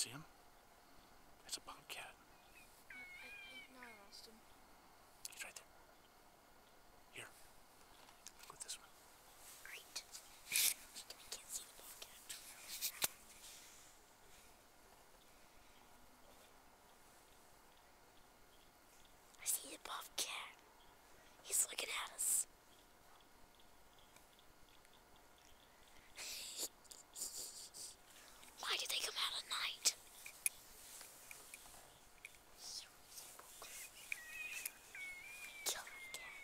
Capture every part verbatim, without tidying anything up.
see him? It's a bobcat. I, I, I, no, I lost him. He's right there. Here. Look at this one. Great. I can't see the bobcat. I see the bobcat. He's looking at us. Why did they come out at night? Kill that cat.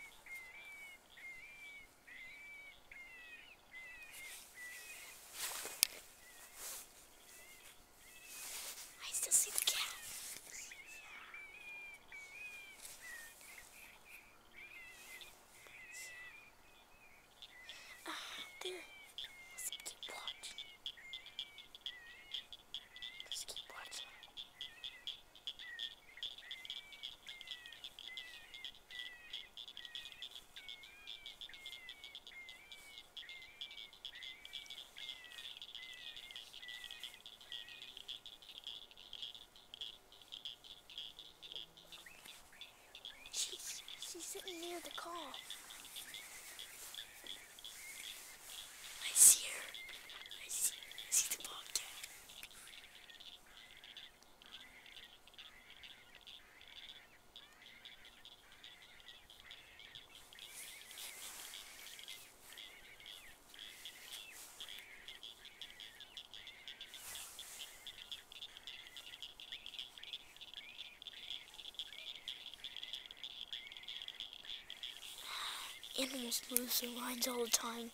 I still see the cat. Ah, there. Let's keep watching. Let's keep watching. She's, she's sitting near the car. I see her. I see, I see the bobcat. Animals lose their minds all the time.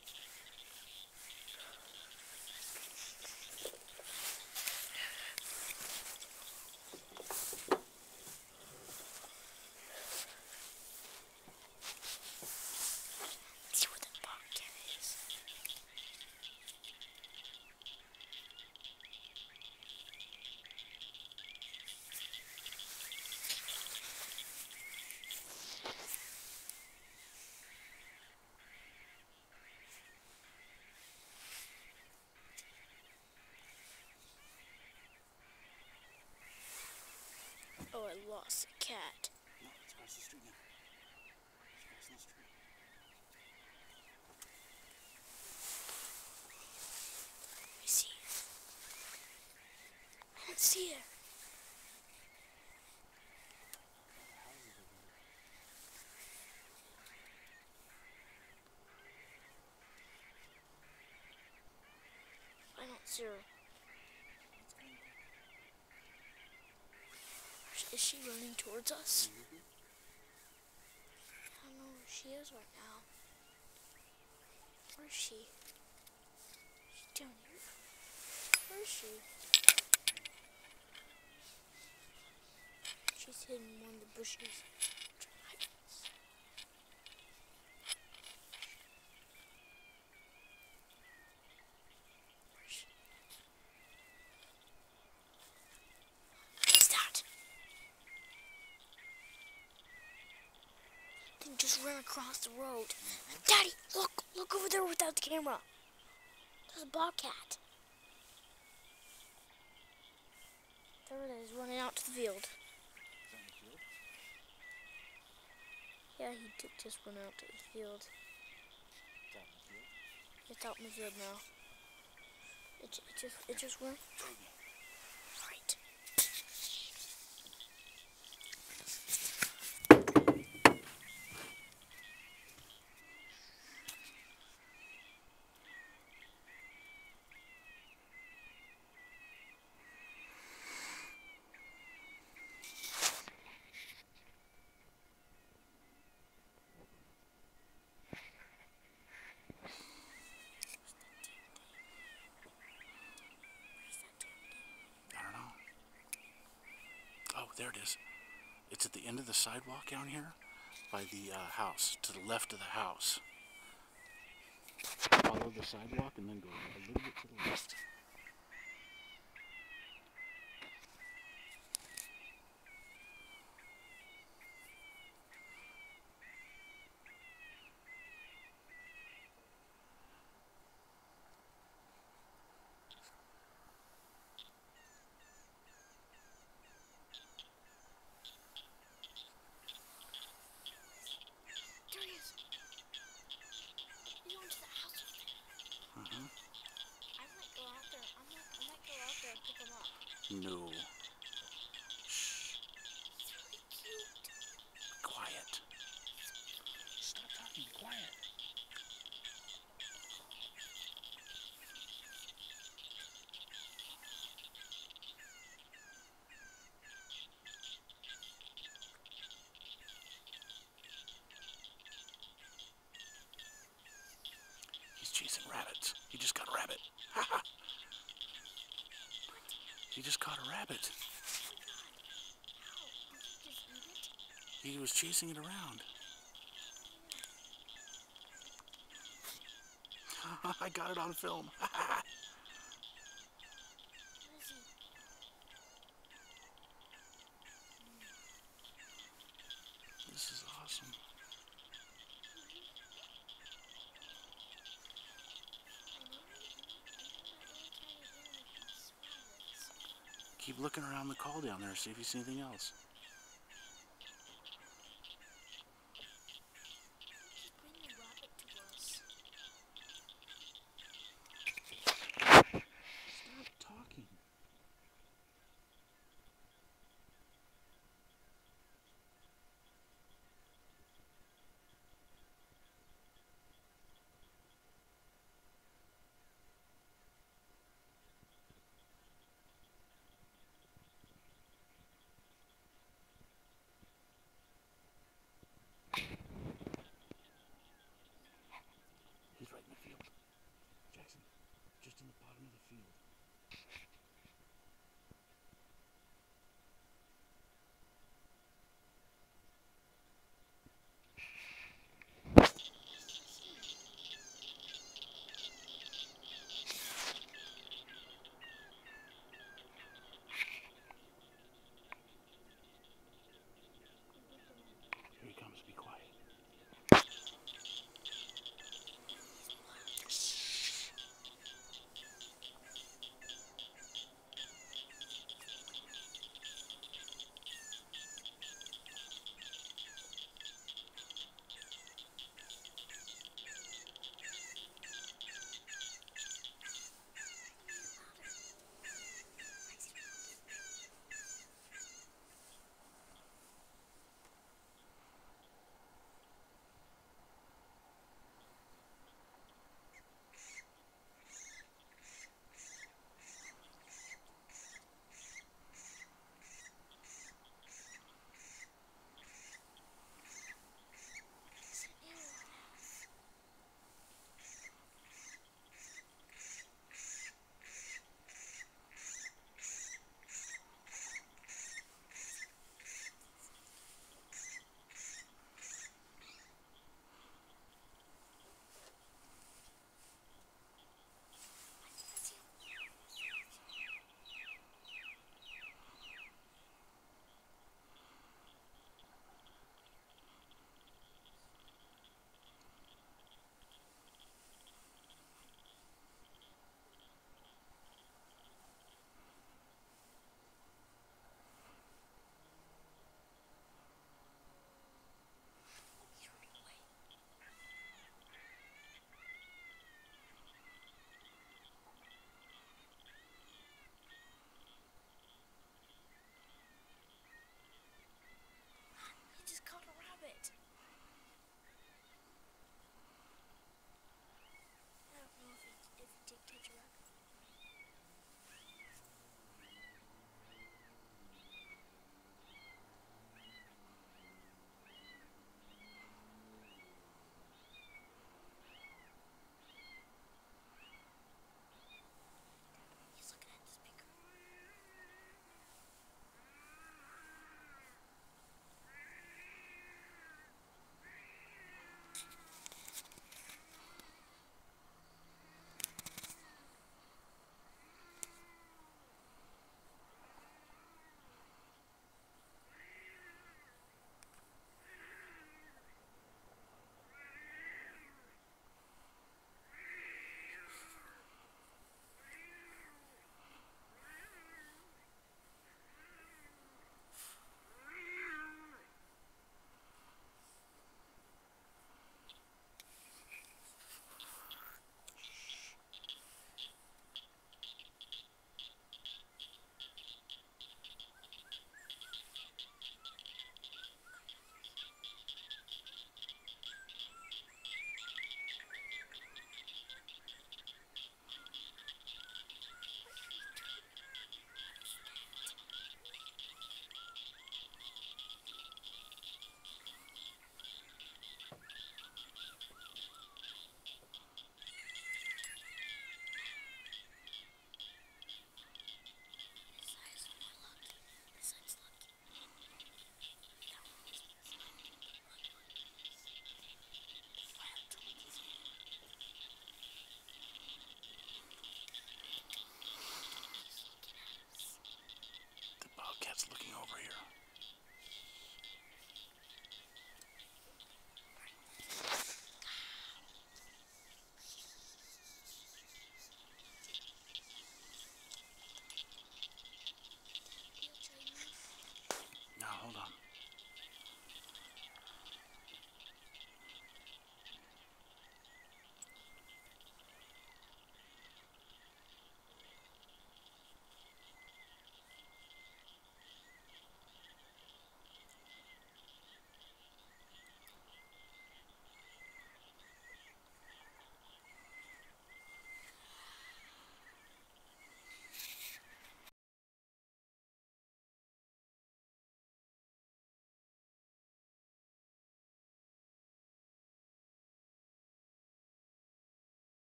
Let's see what the bobcat is. Oh, I lost the cat. No, it's across the street now. It's across the street. I see her. I don't see her. I don't see her. Is she running towards us? Mm-hmm. I don't know where she is right now. Where is she? She's down here. Where is she? She's hidden in one of the bushes. Where is she? What's that? They just ran across the road. Daddy, look! Look over there without the camera. There's a bobcat. There it is, running out to the field. Is that in the field? Yeah, he did just run out to the field. Is that in the field? It's out in the field now. It, it just it just went. Right. Oh, there it is. It's at the end of the sidewalk down here by the uh, house, to the left of the house. Follow the sidewalk and then go a little bit to the left. No. Shh. Quiet. Stop talking. Be quiet. He's chasing rabbits. He just got a rabbit. He just caught a rabbit. He was chasing it around. I got it on film. This is awesome. Keep looking around the call down there, see if you see anything else. Stop talking. He's right in the field. Jackson, just in the bottom of the field.